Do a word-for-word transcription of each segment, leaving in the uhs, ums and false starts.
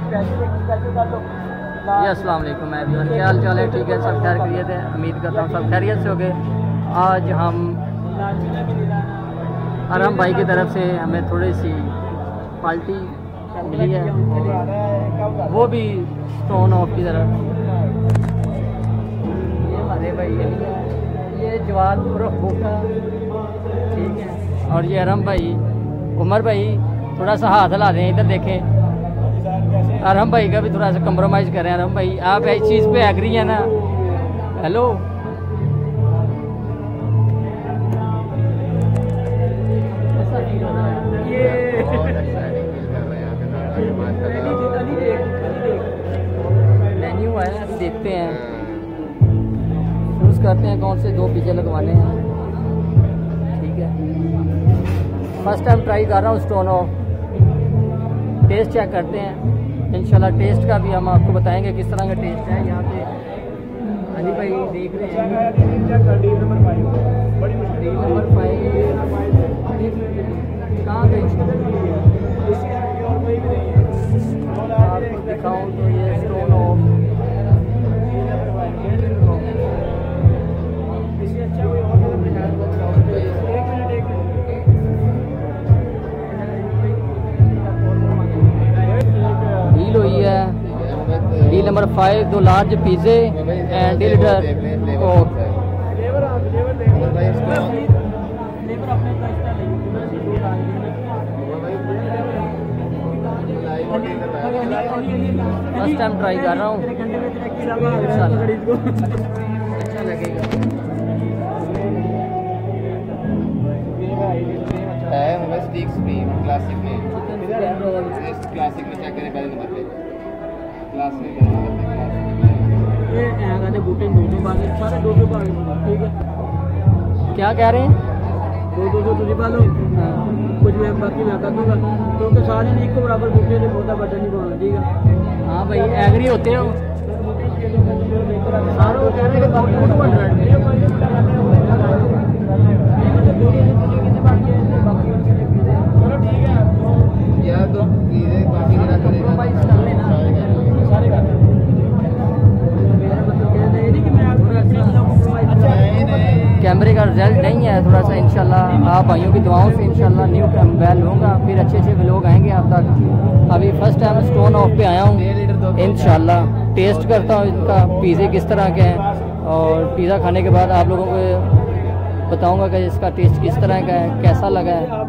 जी अस्सलाम वालेकुम एवरीवन, क्या हाल चाल है? ठीक है, सब खैर खैरियत है। उम्मीद करता हूँ सब खैरियत से हो गए। आज हम अरहम भाई की तरफ से हमें थोड़ी सी पार्टी मिली है, और वो भी स्टोन ऑफ की तरफ। ये हमारे भाई है, ये जवाद उर्फ भूखा, ठीक है। और ये अरहम भाई, उमर भाई थोड़ा सा हाथ हिला दें, इधर देखें। अरहम भाई का भी थोड़ा सा कंप्रोमाइज़ करें। अरहम भाई आप इस चीज़ पे एग्री है ना? हेलो, मेन्यू है, अभी देखते हैं, चूज़ करते हैं कौन से दो पिज़्ज़ा लगवाने हैं। ठीक है, फर्स्ट टाइम ट्राई कर रहा हूँ स्टोन ऑफ, टेस्ट चेक करते हैं। इंशाल्लाह टेस्ट का भी हम आपको बताएंगे किस तरह का टेस्ट है। यहाँ पे अली भाई देख रहे हैं, डी नंबर फाइव कहाँ पे आपको दिखाऊँ तो ये स्टोन ऑफ डील हुई है। डील नंबर फाइव, दो लार्ज पिज़्ज़े and deal coke. First time try कर रहा हूँ, अच्छा लगेगा। है स्टीक स्प्रीम क्लासिक में, क्लासिक में चेक करें पहले नंबर पे, क्लासिक ये यहां का बूटे दो दो बार सारे दो दो बार, ठीक है। क्या कह रहे हैं? दो दो दो तुझे पालो, कुछ मैं बाकी मैं कर दूंगा, क्योंकि सारे ने एक को बराबर बूटे ने बहुत बड़ा नहीं बोलना, ठीक है। हाँ भाई, एग्री होते हो सारों को कह रहे हैं कि टू हंड्रेड या तो ये बाकी ना करेगा कर लेना सारे का। मेरा मतलब कहना है नहीं कि मैं आपको अच्छा नहीं, कैमरे का रिजल्ट नहीं है थोड़ा सा। इंशाल्लाह आप भाइयों की दुआओं से इंशाल्लाह न्यू मोबाइल लूँगा, फिर अच्छे अच्छे व्लॉग आएंगे आप तक। अभी फर्स्ट टाइम स्टोन ऑफ पे आया हूँ, इंशाल्लाह टेस्ट करता हूँ इनका पिज़्ज़े किस तरह के हैं, और पिज़्ज़ा खाने के बाद आप लोगों को बताऊँगा कि इसका टेस्ट किस तरह का है, कैसा लगा है।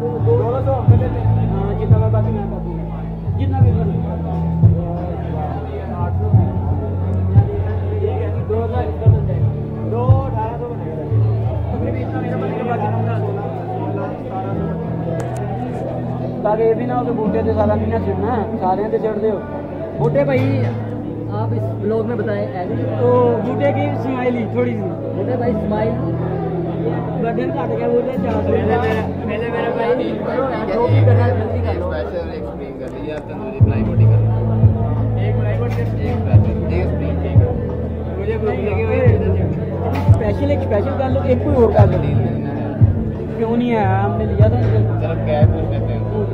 ताकि ये भी ना हो कि बूटे से सारा नहीं छड़ना, सारे से छड़ दो। बूटे भाई आप इस ब्लॉग में बताएं तो बूटे की स्माइली थोड़ी सी, बूटे भाई स्माइल बटन काट गया बोले चार सौ पहले मेरा भाई जो भी करना है जल्दी कर लो। स्पेशल एक स्प्रिंग कर लीजिए आप, तंदूरी फ्राई बोटी कर लो, एक फ्राई बोटी एक स्पेशल एक स्प्रिंग ठीक है। मुझे भूख लगी हुई है, स्पेशल एक स्पेशल कर लो, एक कोई और कर लो। क्यों नहीं है, हमने लिया था। चलो क्या पूछ लेते हैं,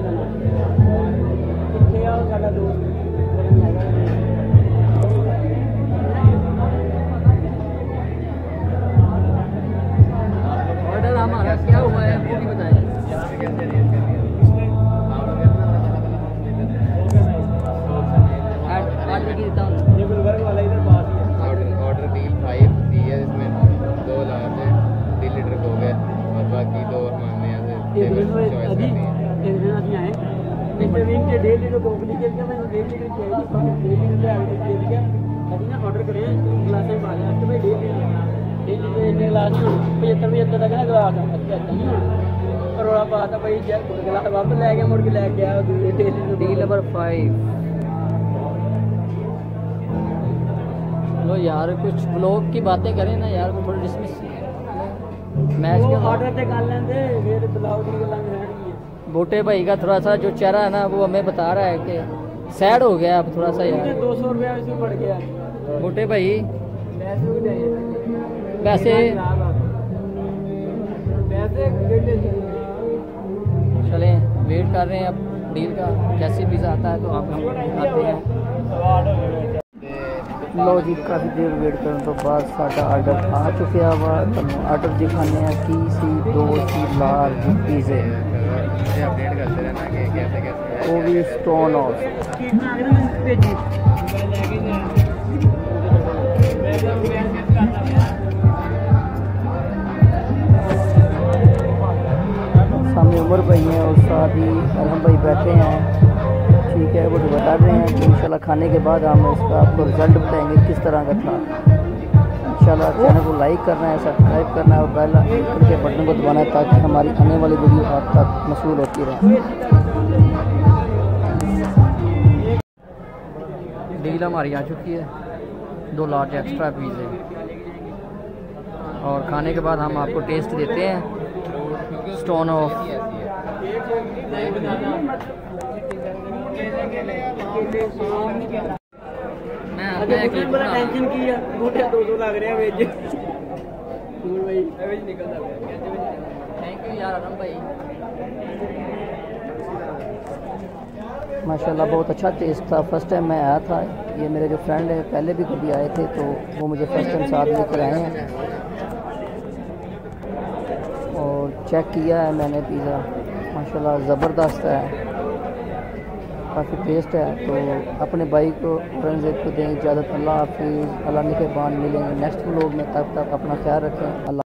कितने आओ साਡਾ दोस्त ऑर्डर हमारा क्या हुआ है वो भी बताएं। ऑर्डर डील फाइव दी है, इसमें दो लार्ज है, तीन लीटर हो गए, और बाकी दो हमारे यहाँ से एक दिन एक दिन ਅਸੀਂ ਆਏ इंटरवीन के डेढ़ लीटर कोक लीजिए क्या, मैं डेढ़ लीटर चाहिए, डेढ़ लीटर से आगे दे दिया। अभी ना ऑर्डर करें गिलास में पानी तो भाई डेढ़ लीटर डेढ़ लीटर इतने गिलास पचहत्तर पचहत्तर तक ना गिलास अच्छा अच्छा नहीं होना। और आप आता भाई गिलास वापस लै गया, मुड़ के लै गया डेढ़ लीटर। Deal number five. चलो यार कुछ ब्लॉग की बातें करें ना यार, वो थोड़ी डिसमिस मैच के ऑर्डर से कर लेंगे, फिर बुलाओ की गल्लां रहणगी। बूटे भाई का थोड़ा सा जो चेहरा है ना वो हमें बता रहा है कि सैड हो गया अब थोड़ा सा यार। दो सौ रुपया इसमें पड़ गया। बूटे भाई पैसे चलें वेट कर रहे हैं अब डील का, जैसे पिज़्ज़ा आता है तो आप हम आते हैं। लो जी काफ़ी देर वेट करने तो बाद साडा आर्डर आ चुका वा। तुम आर्डर दिखाने की सी दो सी लार्ज पिज़्ज़े अपडेट करते रहना कि कैसे कैसे वो भी स्टोन हाउस। सामने उमर भाई हैं और साथ ही अरहम भाई बैठे हैं। ठीक है, वो तो बता रहे हैं कि इंशाल्लाह खाने के बाद हम इसका आपको रिज़ल्ट बताएंगे किस तरह का था। इंशाल्लाह चैनल को लाइक करना है, सब्सक्राइब करना है और बेल आइकन के बटन को दबाना है ताकि हमारी आने वाली वीडियो आप तक मसूल होती रहे। डील हमारी आ चुकी है, दो लार्ज एक्स्ट्रा पिज़्ज़े और खाने के बाद हम आपको टेस्ट देते हैं स्टोन ऑफ। मैं बड़ा टेंशन की है, बूटे दो सौ लग रहे हैं वेज भाई वेज निकलता है। थैंक यू यार आरम भाई, माशाल्लाह बहुत अच्छा टेस्ट था। फर्स्ट टाइम मैं आया था, ये मेरे जो फ्रेंड है पहले भी कभी आए थे तो वो मुझे फर्स्ट टाइम साथ लेकर आए हैं और चेक किया है मैंने पिज़्ज़ा, माशाल्लाह ज़बरदस्त है, काफ़ी टेस्ट है। तो अपने भाई को फ्रेंड्स को दें इजाज़त। अल्लाह हाफिज़, अल्लाह निगहबान, मिलेंगे नेक्स्ट व्लॉग में, तब तक अपना ख्याल रखें। अल्लाह।